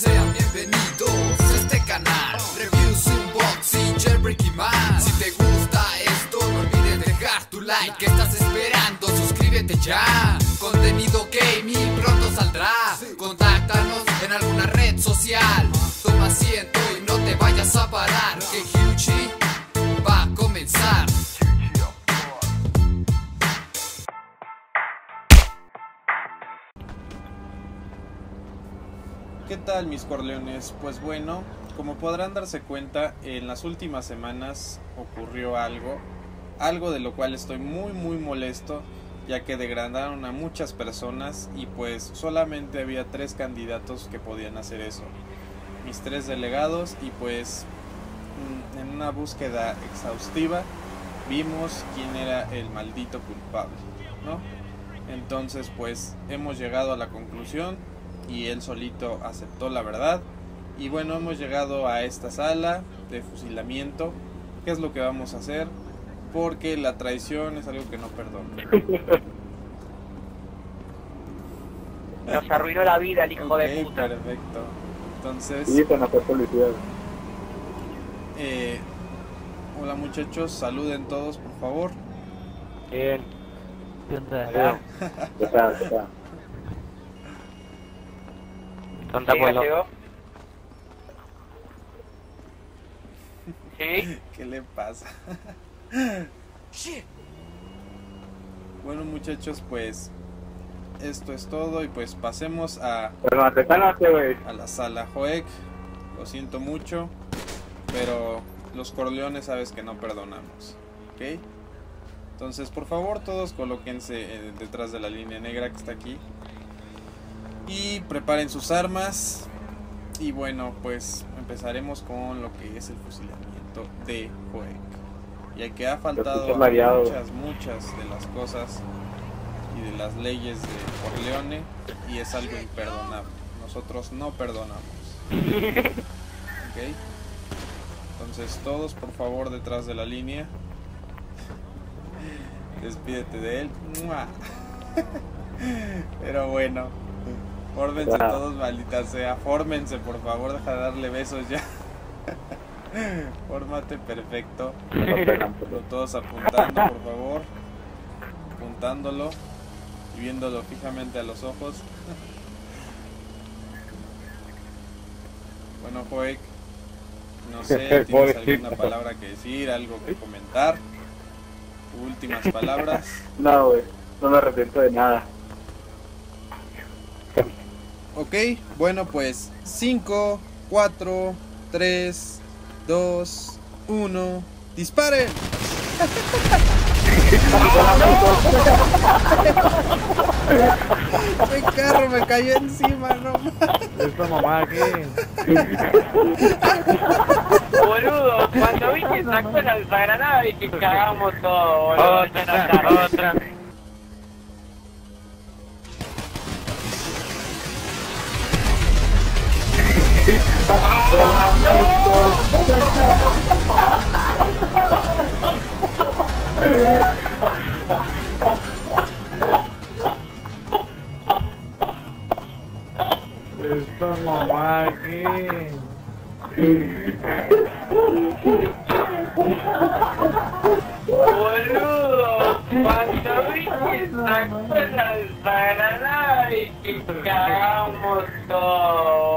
Sean bienvenidos a este canal, reviews, unboxing, jailbreak y más. Si te gusta esto, no olvides dejar tu like. ¿Qué estás esperando? Suscríbete ya. Contenido gaming pronto saldrá. Contáctanos en alguna red social. Toma asiento y no te vayas a parar, que Hyuchi va a comenzar. ¿Qué tal, mis Corleones? Pues bueno, como podrán darse cuenta, en las últimas semanas ocurrió algo de lo cual estoy muy molesto, ya que degradaron a muchas personas y pues solamente había 3 candidatos que podían hacer eso, mis 3 delegados, y pues en una búsqueda exhaustiva vimos quién era el maldito culpable, ¿no? Entonces pues hemos llegado a la conclusión y él solito aceptó la verdad. Y bueno, hemos llegado a esta sala de fusilamiento. ¿Qué es lo que vamos a hacer? Porque la traición es algo que no perdono. Nos arruinó la vida el hijo de puta. Perfecto. Entonces, Sí, con la publicidad. hola muchachos, saluden todos por favor. Bien. ¿Qué tal? ¿Qué tal? ¿Dónde llegó? ¿Sí? ¿Qué le pasa? Bueno muchachos, pues esto es todo y pues pasemos a la sala. Joek, lo siento mucho, pero los Corleones sabes que no perdonamos, ¿ok? Entonces por favor todos colóquense detrás de la línea negra que está aquí y preparen sus armas. Y bueno, pues empezaremos con lo que es el fusilamiento de Joek, ya que ha faltado a muchas de las cosas y de las leyes de Corleone, y es algo imperdonable. Nosotros no perdonamos, ¿ok? Entonces todos por favor detrás de la línea. Despídete de él. Pero bueno, fórmense todos, maldita sea. Fórmense, por favor, deja de darle besos ya. Fórmate, perfecto. Todos apuntando, por favor. Apuntándolo y viéndolo fijamente a los ojos. Bueno, Joek, no sé, ¿tienes alguna palabra que decir, algo que comentar? Últimas palabras. No, güey, no me arrepiento de nada. Ok, bueno pues 5, 4, 3, 2, 1, ¡disparen! El carro me cayó encima, no mames. Esta mamá aquí. Boludo, cuando vi que sacó la desagranada y que cagamos todo, boludo. Otra. Esta mamá aquí. Boludo, cuando vi que sacó la desagranada y que cagamos todo.